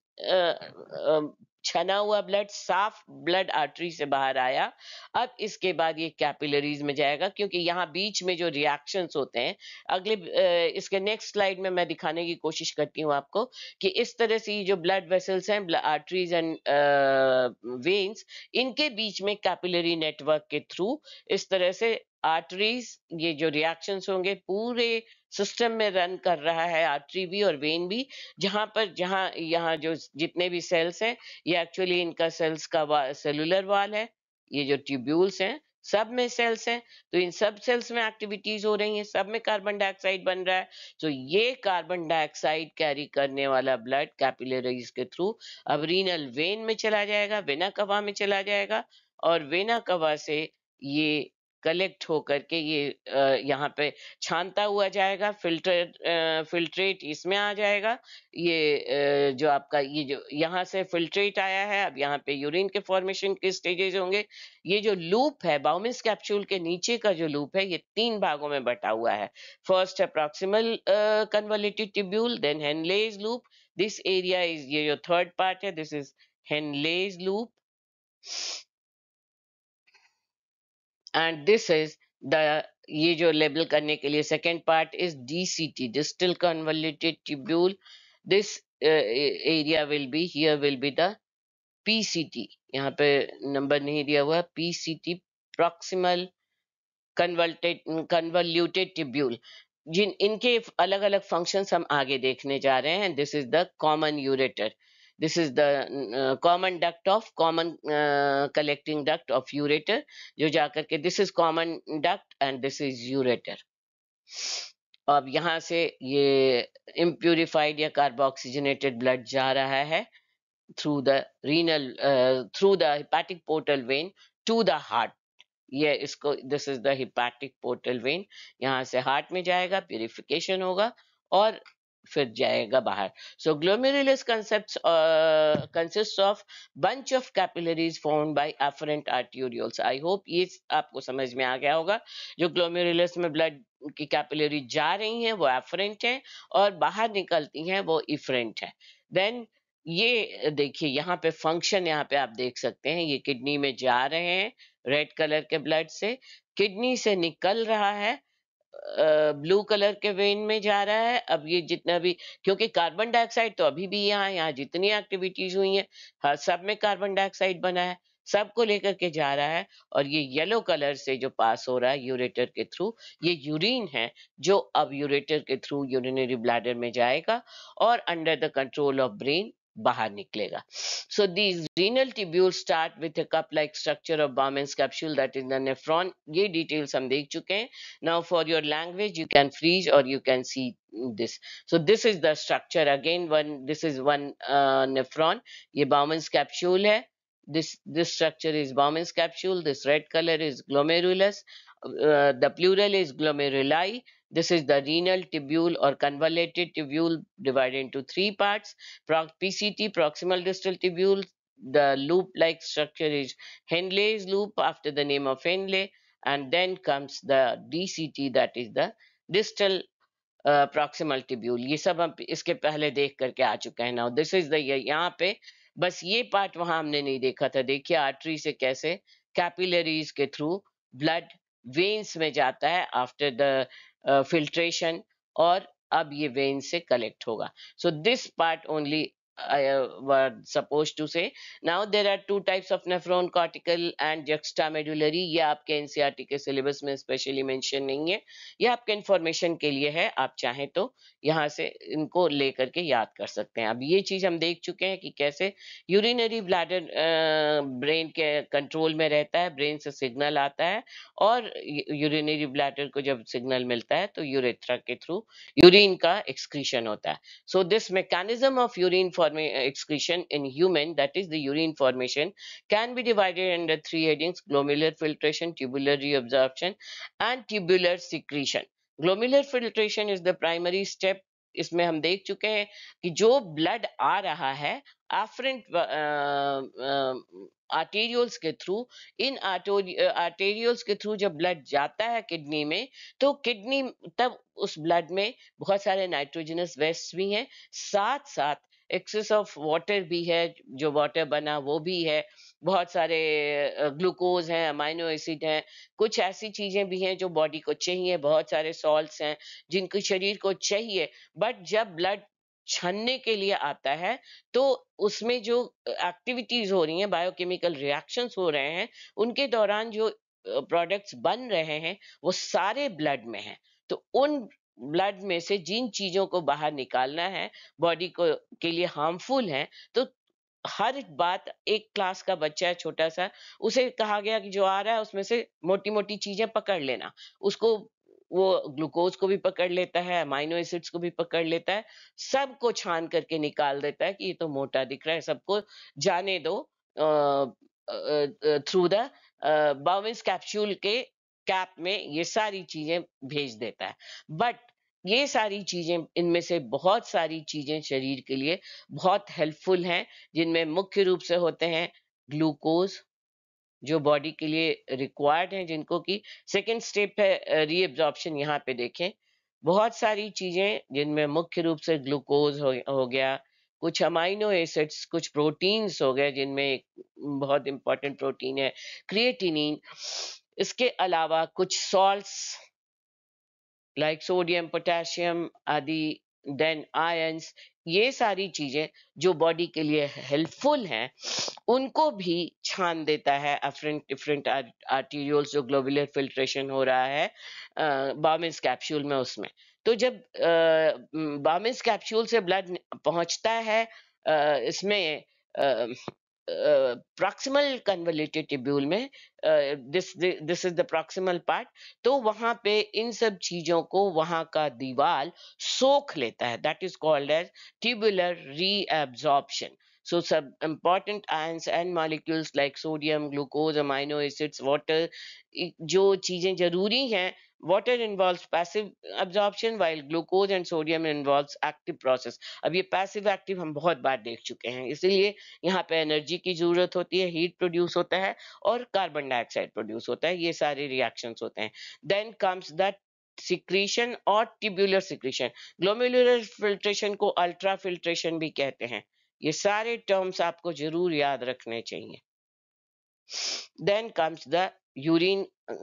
छना हुआ ब्लड, साफ ब्लड आर्टरी से बाहर आया। अब इसके बाद ये कैपिलरीज में जाएगा, क्योंकि यहाँ बीच में जो रिएक्शंस होते हैं, अगले इसके नेक्स्ट स्लाइड में मैं दिखाने की कोशिश करती हूँ आपको कि इस तरह से ये जो ब्लड वेसल्स हैं, आर्टरीज एंड वेन्स, इनके बीच में कैपिलरी नेटवर्क के थ्रू इस तरह से आर्टरीज, ये जो रिएक्शंस होंगे पूरे सिस्टम में रन कर रहा है, आर्टरी भी और वेन भी। जहां पर जहां यहाँ जो जितने भी सेल्स हैं, ये एक्चुअली इनका सेल्स का वा, सेलुलर वाल है। ये जो ट्यूब्यूल्स हैं सब में सेल्स हैं, तो इन सब सेल्स में एक्टिविटीज हो रही हैं, सब में कार्बन डाइऑक्साइड बन रहा है। तो ये कार्बन डाइऑक्साइड कैरी करने वाला ब्लड कैपिलरीज के थ्रू अब रीनल वेन में चला जाएगा, वेना कवा में चला जाएगा, और वेना कवा से ये कलेक्ट होकर के ये यहाँ पे छानता हुआ जाएगा, फिल्टर फिल्ट्रेट इसमें आ जाएगा। ये जो आपका ये जो यहाँ से फिल्ट्रेट आया है, अब यहाँ पे यूरिन के फॉर्मेशन के स्टेजेस होंगे। ये जो लूप है, बाउमेंस कैप्सूल के नीचे का जो लूप है, ये तीन भागों में बटा हुआ है। फर्स्ट है proximal convoluted tubule, then Henle's loop. This area is, ये जो थर्ड पार्ट है, this is Henle's loop, and this is the ये जो लेबल करने के लिए second part is DCT, distal convoluted tubule. This area will be, here will be the PCT. यहाँ पे नंबर नहीं दिया हुआ, PCT proximal convoluted convoluted tubule. जिन इनके अलग अलग फंक्शंस हम आगे देखने जा रहे हैं. This is the common ureter. This is the common duct of common collecting duct of ureter, जो जाकर के this is common duct and this is ureter. अब यहाँ से ये इम्प्यूरिफाइड या कार्बोक्सीजनेटेड ब्लड जा रहा है through the renal uh, through the hepatic portal vein to the heart. ये इसको this is the hepatic portal vein. यहाँ से हार्ट में जाएगा, प्यूरिफिकेशन होगा और फिर जाएगा बाहर. So glomerulus concepts uh, consists of bunch of capillaries formed by afferent arterioles. I hope ये आपको समझ में आ गया होगा. जो ग्लोमेरुलस में ब्लड की कैपिलरी जा रही हैं वो एफरेंट हैं और बाहर निकलती हैं वो इफरेंट है. देन ये देखिए यहाँ पे फंक्शन, यहाँ पे आप देख सकते हैं, ये किडनी में जा रहे हैं रेड कलर के ब्लड से, किडनी से निकल रहा है, ब्लू कलर के वेन में जा रहा है. अब ये जितना भी, क्योंकि कार्बन डाइऑक्साइड तो अभी भी यहाँ यहाँ जितनी एक्टिविटीज हुई हैं हर सब में कार्बन डाइऑक्साइड बना है, सबको लेकर के जा रहा है. और ये येलो कलर से जो पास हो रहा है यूरेटर के थ्रू, ये यूरिन है जो अब यूरेटर के थ्रू यूरिनरी ब्लैडर में जाएगा और under the control of brain बाहर निकलेगा. So these renal tubules start with a cup-like structure of Bowman's capsule, that is the nephron. ये details हम देख चुके हैं. Now for your language you can freeze or you can see this. So this is the structure again. One, this is one uh, nephron. ये Bowman's capsule है. This this structure is Bowman's capsule. This red color is glomerulus. Uh, the plural is glomeruli. This is the renal tubule or convoluted tubule divided into three parts. P C T, proximal distal tubule. The loop-like structure is Henle's loop after the name of Henle, and then comes the D C T, that is the distal proximal tubule. ये सब हम इसके पहले देख करके आ चुके हैं. Now this is the, यहाँ पे बस ये पार्ट वहां हमने नहीं देखा था. देखिए आर्टरी से कैसे कैपिलरीज के थ्रू ब्लड वेन्स में जाता है आफ्टर द फिल्ट्रेशन, और अब ये वेन से कलेक्ट होगा. So this part only I uh, were supposed to say. Now there are two types of nephron, cortical and juxtamedullary. ये आपके एनसीईआरटी के सिलेबस में स्पेशली मेंशन नहीं है, ये आपके इंफॉर्मेशन के लिए है. आप चाहें तो यहाँ से इनको लेकर के याद कर सकते हैं. अब ये चीज हम देख चुके हैं कि कैसे यूरिनरी ब्लैडर ब्रेन के कंट्रोल में रहता है, ब्रेन से सिग्नल आता है और यूरिनरी ब्लैडर को जब सिग्नल मिलता है तो यूरेथ्रा के थ्रू यूरिन का एक्सक्रीशन होता है. So this mechanism of urine formation excretion in human, that is the urine formation, can be divided under three headings: glomerular filtration, tubular reabsorption and tubular secretion. Glomerular filtration is the primary step. इसमें हम देख चुके हैं कि जो blood आ रहा है एफरेंट आर्टेरियोल्स के थ्रू, इन आर्टेरियोल्स के थ्रू जब ब्लड जाता है किडनी में, तो किडनी तब उस ब्लड में बहुत सारे नाइट्रोजनस वेस्ट भी हैं, साथ साथ एक्सेस ऑफ वाटर भी है, जो वाटर बना वो भी है, बहुत सारे ग्लूकोज हैं, अमाइनो एसिड हैं, कुछ ऐसी चीजें भी हैं जो बॉडी को चाहिए, बहुत सारे सॉल्ट्स हैं जिनको शरीर को चाहिए. बट जब ब्लड छनने के लिए आता है तो उसमें जो एक्टिविटीज हो रही हैं, बायोकेमिकल रिएक्शंस हो रहे हैं, उनके दौरान जो प्रोडक्ट्स बन रहे हैं वो सारे ब्लड में हैं. तो उन ब्लड में से जिन चीजों को बाहर निकालना है, बॉडी को के लिए हार्मफुल है, तो हर बात, एक क्लास का बच्चा है छोटा सा, उसे कहा गया कि जो आ रहा है उसमें से मोटी मोटी चीजें पकड़ लेना. उसको वो ग्लूकोज को भी पकड़ लेता है, अमाइनो एसिड्स को भी पकड़ लेता है, सबको छान करके निकाल देता है कि ये तो मोटा दिख रहा है, सबको जाने दो थ्रू द बाउमेंस कैप्सूल के कैप में, ये सारी चीजें भेज देता है. बट ये सारी चीजें, इनमें से बहुत सारी चीजें शरीर के लिए बहुत हेल्पफुल हैं, जिनमें मुख्य रूप से होते हैं ग्लूकोज, जो बॉडी के लिए रिक्वायर्ड हैं, जिनको कि सेकेंड स्टेप है रीएब्जॉर्प्शन. यहाँ पे देखें बहुत सारी चीजें जिनमें मुख्य रूप से ग्लूकोज हो, हो गया, कुछ अमाइनो एसिड्स, कुछ प्रोटीन्स हो गए, जिनमें एक बहुत इंपॉर्टेंट प्रोटीन है क्रिएटिनिन. इसके अलावा कुछ सॉल्ट्स लाइक सोडियम, पोटेशियम आदि, देन आयंस, ये सारी चीजें जो बॉडी के लिए हेल्पफुल हैं, उनको भी छान देता है डिफरेंट डिफरेंट आर्टीरियोल्स, जो ग्लोबुलर फिल्ट्रेशन हो रहा है बामिस कैप्सूल में, उसमें। तो जब बामिस कैप्सूल से ब्लड पहुंचता है अ, इसमें प्रॉक्सिमल कन्वोल्यूटेड ट्यूब्यूल में, this this is the proximal part, तो वहां पे इन सब चीजों को वहां का दीवार सोख लेता है, that is called as tubular reabsorption. So some important ions and molecules like sodium, glucose, amino acids, water, जो चीजें जरूरी हैं, water involves passive absorption while glucose and sodium involves active process. अब ये passive active हम बहुत बार देख चुके हैं, इसीलिए यहाँ पे एनर्जी की जरूरत होती है, हीट प्रोड्यूस होता है और कार्बन डाइऑक्साइड प्रोड्यूस होता है, ये सारे रिएक्शंस होते हैं. देन कम्स दैट सिक्रीशन और ट्यूबुलर सिक्रीशन. ग्लोमेरुलर फिल्ट्रेशन को अल्ट्रा फिल्ट्रेशन भी कहते हैं. ये सारे टर्म्स आपको जरूर याद रखने चाहिए. Then comes the urine.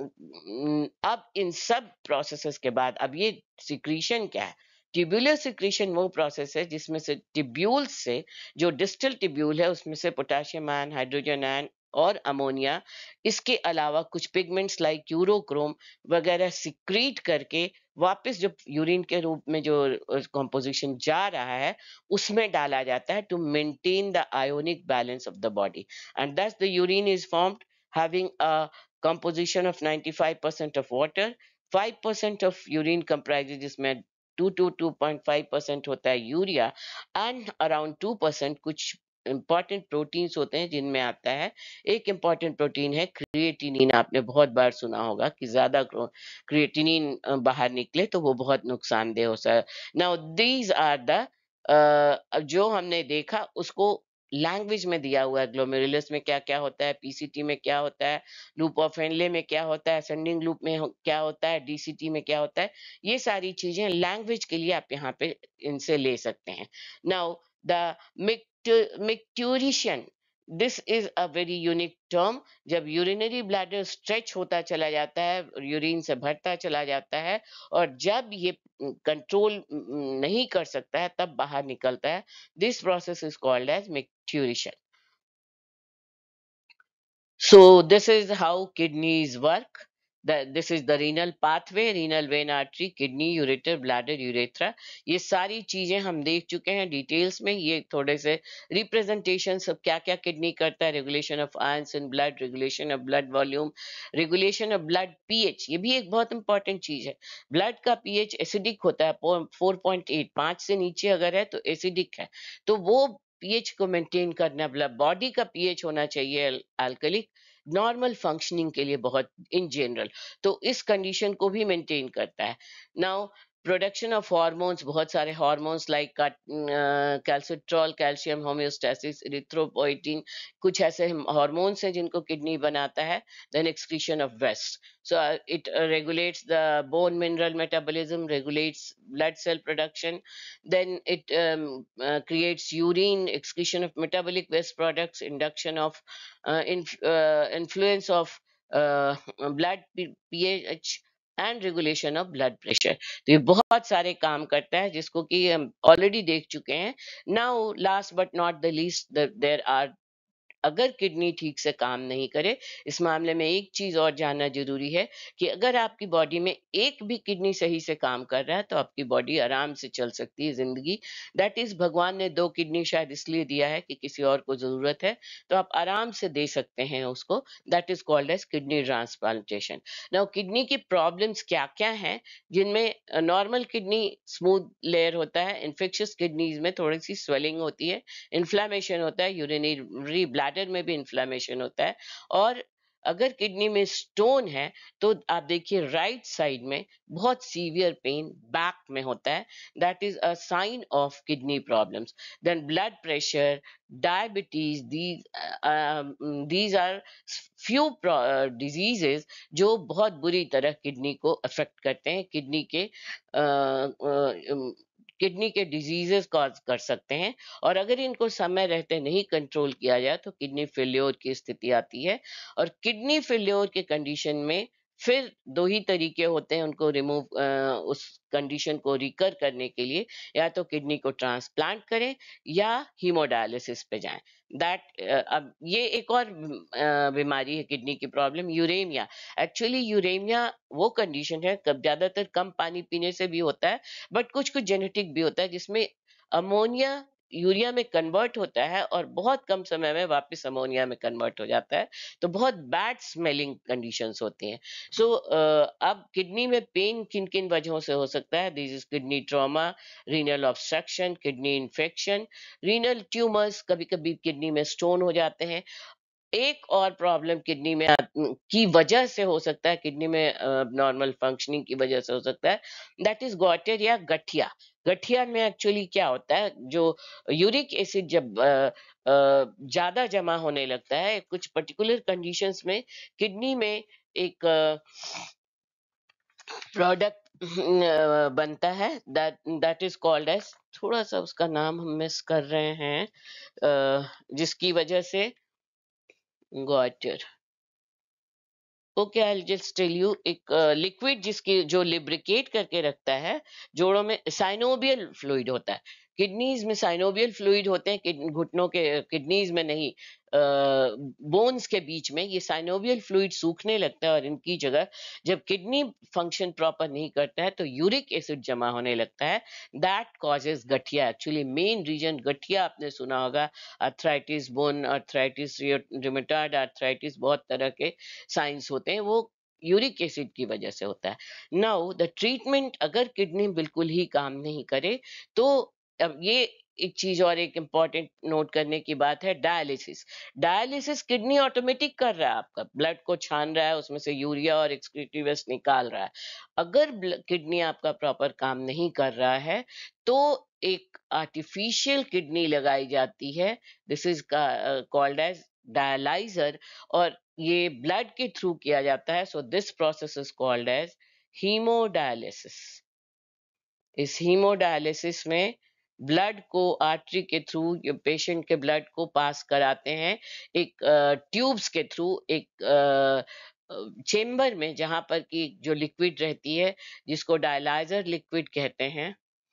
अब इन सब प्रोसेसेस के बाद अब ये सिक्रीशन क्या है? ट्यूबुलर सिक्रीशन वो प्रोसेस है जिसमें से ट्यूब्यूल से, जो डिस्टल ट्यूब्यूल है, उसमें से पोटेशियम आयन, हाइड्रोजन आयन और अमोनिया, इसके अलावा कुछ पिगमेंट्स लाइक यूरोक्रोम वगैरह सिक्रीट करके वापस जब यूरिन के रूप में जो कंपोजिशन जा रहा है उसमें डाला जाता है, to maintain the ionic balance of the body. And thus the urine is formed having a composition of ninety-five percent of water. five percent of urine comprises, जिसमें two to two point five percent होता है यूरिया, and around two percent कुछ important proteins होते हैं जिनमें आता है. एक इंपॉर्टेंट प्रोटीन है क्रिएटिनिन. आपने बहुत बार सुना होगा कि ज्यादा क्रिएटिनिन बाहर निकले तो वो बहुत नुकसानदेह होता है. नाउ दीज आर द, जो हमने देखा उसको लैंग्वेज में दिया हुआ है. ग्लोमेरुलस में क्या क्या होता है, पीसीटी में क्या होता है, लूप ऑफ हेनले में क्या होता है, असेंडिंग लूप में क्या होता है, डीसीटी में क्या होता है, ये सारी चीजें लैंग्वेज के लिए आप यहाँ पे इनसे ले सकते हैं. Now the micturition, this is a very unique term. जब यूरिनरी ब्लैडर स्ट्रेच होता चला जाता है, यूरिन से भरता चला जाता है, और जब ये कंट्रोल नहीं कर सकता है तब बाहर निकलता है. This process is called as micturition. So this is how kidneys work. That this is the renal pathway, renal vein artery, kidney, ureter, bladder, urethra. ये सारी चीजें हम देख चुके हैं डिटेल्स में. ये थोड़े से रिप्रेजेंटेशन सब क्या क्या किडनी करता है. Regulation of ions in blood, regulation of blood volume, regulation of blood pH. ये भी एक बहुत इंपॉर्टेंट चीज है. ब्लड का पीएच एसिडिक होता है, फोर पॉइंट एट, पांच से नीचे अगर है तो एसिडिक है. तो वो पीएच को मेंटेन करना, बॉडी का पीएच होना चाहिए अल्कलिक, नॉर्मल फंक्शनिंग के लिए बहुत इन जनरल. तो इस कंडीशन को भी मेंटेन करता है. नाउ प्रोडक्शन ऑफ हार्मोन्स, बहुत सारे hormones like calcitriol, calcium homeostasis, erythropoietin, कुछ ऐसे हार्मोन्स हैं जिनको किडनी बनाता है. Then excretion of waste, so uh, it uh, regulates the bone mineral metabolism, regulates blood cell production. Then it um, uh, creates urine, excretion of metabolic waste products, induction of uh, inf- uh, influence of uh, blood p- pH and regulation of blood pressure. तो ये बहुत सारे काम करता है जिसको कि हम ऑलरेडी देख चुके हैं. Now last but not the least, there are, अगर किडनी ठीक से काम नहीं करे, इस मामले में एक चीज और जानना जरूरी है कि अगर आपकी बॉडी में एक भी किडनी सही से काम कर रहा है तो आपकी बॉडी आराम से चल सकती है जिंदगी. दैट इज, भगवान ने दो किडनी शायद इसलिए दिया है कि किसी और को जरूरत है तो आप आराम से दे सकते हैं उसको. That is called as kidney transplantation. Now kidney की प्रॉब्लम्स क्या क्या हैं, जिनमें नॉर्मल किडनी स्मूथ लेयर होता है, इन्फेक्शियस किडनीज में थोड़ी सी स्वेलिंग होती है, इन्फ्लामेशन होता है, यूरिनरी ब्लैडर में भी इन्फ्लामेशन होता है. और अगर किडनी में स्टोन है तो आप देखिए राइट साइड में बहुत सीवियर पेन बैक में होता है. That is a sign of kidney problems. Then blood pressure, diabetes, these these are few diseases जो बहुत बुरी तरह किडनी को अफेक्ट करते हैं, किडनी के किडनी के डिजीजेस कॉज कर सकते हैं। और अगर इनको समय रहते नहीं कंट्रोल किया जाए तो किडनी फेल्योर की स्थिति आती है। और किडनी फेल्योर के कंडीशन में फिर दो ही तरीके होते हैं उनको रिमूव, उस कंडीशन को रिकर करने के लिए। या तो किडनी को ट्रांसप्लांट करें या हीमोडायलिसिस पे जाएं। दैट अब ये एक और अ, बीमारी है किडनी की प्रॉब्लम, यूरेमिया। एक्चुअली यूरेमिया वो कंडीशन है, कब ज्यादातर कम पानी पीने से भी होता है, बट कुछ कुछ जेनेटिक भी होता है जिसमें अमोनिया यूरिया में कन्वर्ट होता है और बहुत कम समय में वापस अमोनिया में कन्वर्ट हो जाता है। तो बहुत बैड स्मेलिंग कंडीशंस होती हैं। सो अब किडनी में पेन किन किन वजहों से हो सकता है? This is kidney trauma, renal obstruction, kidney infection, renal tumours, कभी कभी किडनी में स्टोन हो जाते हैं। एक और प्रॉब्लम किडनी में आ- की वजह से हो सकता है, किडनी में नॉर्मल फंक्शनिंग की वजह से हो सकता है, दैट इज गॉटर या गठिया। गठिया में एक्चुअली क्या होता है, जो यूरिक एसिड जब अ, अ, ज्यादा जमा होने लगता है कुछ पर्टिकुलर कंडीशंस में, किडनी में एक प्रोडक्ट बनता है, that that is called as, थोड़ा सा उसका नाम हम मिस कर रहे हैं, अ, जिसकी वजह से गॉटर, okay I just tell you, एक लिक्विड जिसकी जो लिब्रिकेट करके रखता है जोड़ों में, साइनोबियल फ्लूइड होता है। किडनीज में साइनोबियल फ्लूइड होते हैं, किड- घुटनों के, किडनीज में नहीं, बोन्स के बीच में ये साइनोबियल फ्लूइड सूखने लगता है और इनकी जगह जब किडनी फंक्शन प्रॉपर नहीं करता है तो यूरिक एसिड जमा होने लगता है। दैट कॉजेज गठिया। एक्चुअली मेन रीजन गठिया आपने सुना होगा, arthritis, bone arthritis, rheumatoid arthritis, बहुत तरह के साइंस होते हैं, वो यूरिक एसिड की वजह से होता है। नाउ द ट्रीटमेंट, अगर किडनी बिल्कुल ही काम नहीं करे तो अब ये एक चीज और, एक इंपॉर्टेंट नोट करने की बात है, डायलिसिस। डायलिसिस किडनी ऑटोमेटिक कर रहा है, आपका ब्लड को छान रहा है, उसमें से यूरिया और एक्सक्रीटिव वेस्ट निकाल रहा है। अगर किडनी आपका प्रॉपर काम नहीं कर रहा है तो एक आर्टिफिशियल किडनी लगाई जाती है, this is called as dialyser, और ये ब्लड के थ्रू किया जाता है। So this process is called as haemodialysis. इस हीमोडायलिसिस में ब्लड को आर्टरी के थ्रू पेशेंट के ब्लड को पास कराते हैं, एक ट्यूब्स के थ्रू, एक चेम्बर में, जहां पर की जो लिक्विड रहती है जिसको डायलाइजर लिक्विड कहते हैं,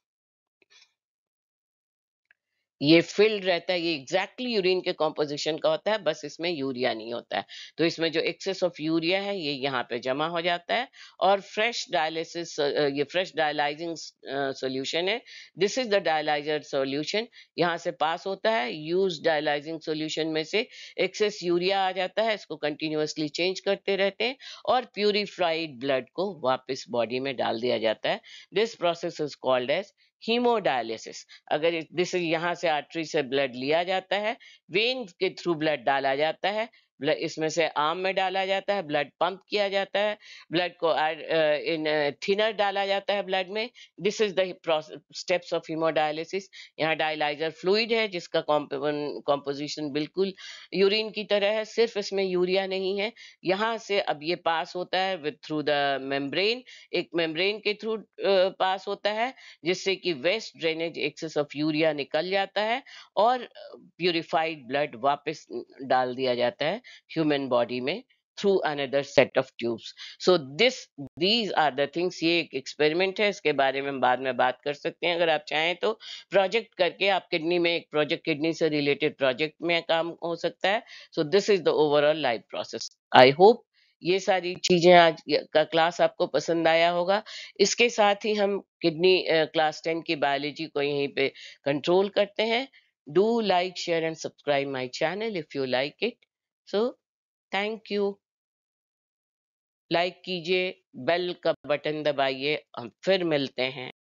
ये फिल्ड रहता है, ये एग्जैक्टली यूरिन के कॉम्पोजिशन का होता है, बस इसमें यूरिया नहीं होता है। तो इसमें जो एक्सेस ऑफ यूरिया है ये यहाँ पे जमा हो जाता है और फ्रेश डायलिसिस, ये फ्रेश डायलाइजिंग सॉल्यूशन है, this is the dialyser solution, यहाँ से पास होता है। यूज डायलाइजिंग सॉल्यूशन में से एक्सेस यूरिया आ जाता है, इसको कंटिन्यूअसली चेंज करते रहते हैं और प्यूरिफाइड ब्लड को वापस बॉडी में डाल दिया जाता है। This process is called as haemodialysis. अगर दिस यहाँ से आर्टरी से ब्लड लिया जाता है, वेन के थ्रू ब्लड डाला जाता है, ब्लड इसमें से आर्म में डाला जाता है, ब्लड पंप किया जाता है, ब्लड को इन थिनर डाला जाता है ब्लड में। This is the steps of haemodialysis. यहाँ डायलाइजर फ्लूइड है जिसका कॉम्पोजिशन बिल्कुल यूरिन की तरह है, सिर्फ इसमें यूरिया नहीं है। यहाँ से अब ये पास होता है विद थ्रू द मेम्ब्रेन, एक मेम्ब्रेन के थ्रू पास होता है, जिससे कि waste drainage excess of urea निकल जाता है और प्यूरिफाइड ब्लड वापस डाल दिया जाता है ह्यूमन बॉडी में through another set of tubes. So this these are the things. ये एक एक्सपेरिमेंट है, इसके बारे में हम बाद में बात कर सकते हैं अगर आप चाहें तो। प्रोजेक्ट करके आप किडनी में, एक प्रोजेक्ट किडनी से रिलेटेड प्रोजेक्ट में काम हो सकता है। So this is the overall life process. I hope ये सारी चीजें, आज का क्लास आपको पसंद आया होगा। इसके साथ ही हम किडनी क्लास टेन की बायोलॉजी को यहीं पे कंट्रोल करते हैं। Do like, share and subscribe my channel if you like it. So thank you. Like कीजिए, बेल का बटन दबाइए, हम फिर मिलते हैं।